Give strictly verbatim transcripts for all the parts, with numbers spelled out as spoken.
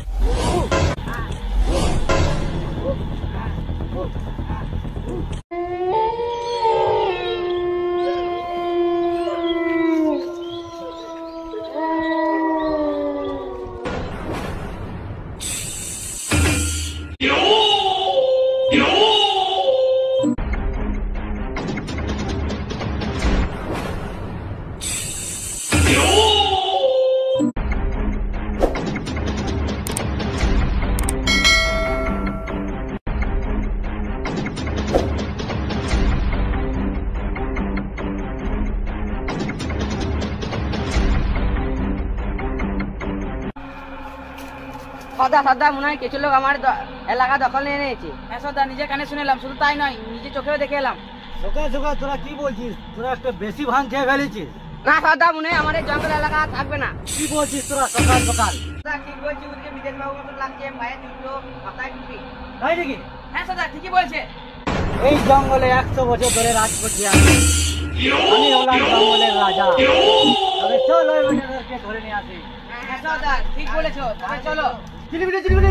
সদা সদা মনে হয় কিছু লোক আমার এলাকা দখল নিয়ে নিয়েছে। হ্যাঁ সদা, নিজে কানে শুনে এলাম, শুধু তাই নয় নিজে চোখেও দেখে এলাম। সকাল সকাল তোরা কি বলছিস? তোরা একটা বেশি ভাঙ খেয়ে ফেলেছিস। না সদা, মনে হয় আমার এই জঙ্গল এলাকা থাকবে না। কি বলছিস তোরা সকাল সকাল? ঠিক বলছি, ওদিকে বিদেশ বাবু মতো লাগছে, পায়ে জুতো, মাথায় টুপি। তাই নাকি? হ্যাঁ সদা, ঠিকই বলছে। এই জঙ্গলে একশো বছর ধরে রাজ করছি আমি। আমি হলাম জঙ্গলের রাজা। তবে চল ওই বেটাদেরকে ধরে নিয়ে আসি। হ্যাঁ সদা, ঠিক বলেছো, তবে চলো। চিলিবিলি চিলিবিলি।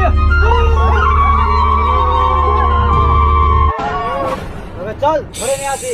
তবে চল ধরে নিয়ে আসি।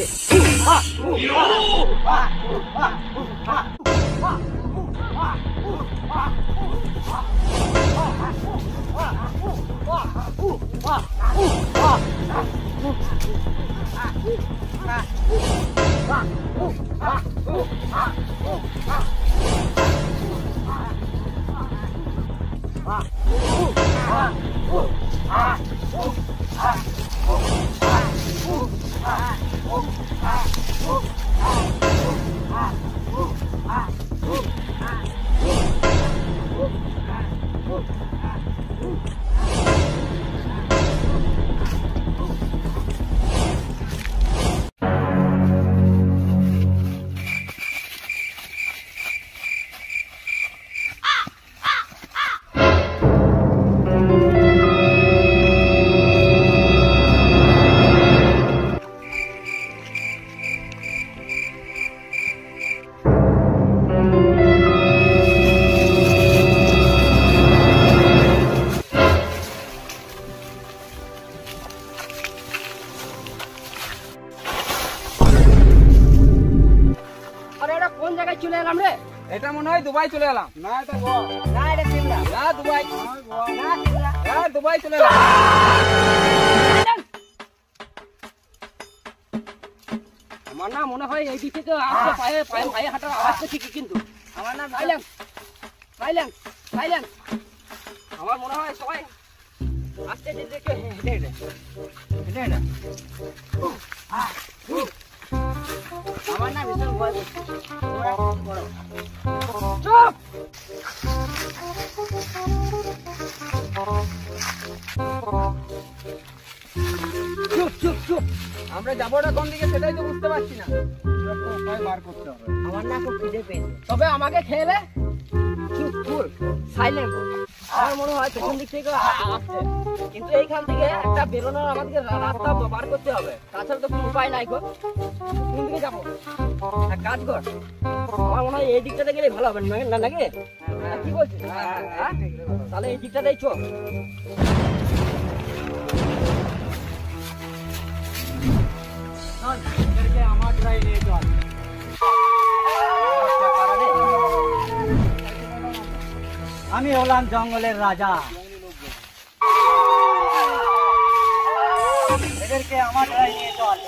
কোন জায়গায় চলে এলাম রে? এটা মনে হয় দুবাই চলে এলাম। না এটা গোয়া। না এটা সিমলা। না দুবাই। না সিমলা। হ্যাঁ দুবাই চলে এলাম। আমার না মনে হয় এই দিকে তো আসছে, পায়ে পায়ে পায়ে হাঁটার আওয়াজ তো ঠিকই, কিন্তু আমার নাম সাইলেন্স সাইলেন্স সাইলেন্স। আমার মনে হয় সবাই আস্তে আস্তে দেখে হেঁটে হেঁটে হেঁটে হেঁটে আমার না ভীষণ ভয় করছে। চুপ! চুপ চুপ চুপ। আমরা যাবো না কোন দিকে সেটাই তো বুঝতে পারছি না। উপায় বার করতে হবে। আমার না খুব খিদে পেয়েছে, তবে আমাকে খেলে চুপ ফুল সাইলেন্ট। আমার মনে হয় পেছন দিক থেকে আসছে, কিন্তু এইখান থেকে একটা বেরোনোর আমাদেরকে রাস্তা বার করতে হবে, তাছাড়া তো কোনো উপায় নাই গো। কোন দিকে যাবো? এক কাজ কর, আমার মনে হয় এই দিকটাতে গেলে ভালো হবে না নাকি? কি বলছিস? তাহলে এই দিকটাতেই চল। আমার ড্রাই নিয়ে চল। আমি হলাম জঙ্গলের রাজা। এদেরকে আমার ড্রাই নিয়ে চল।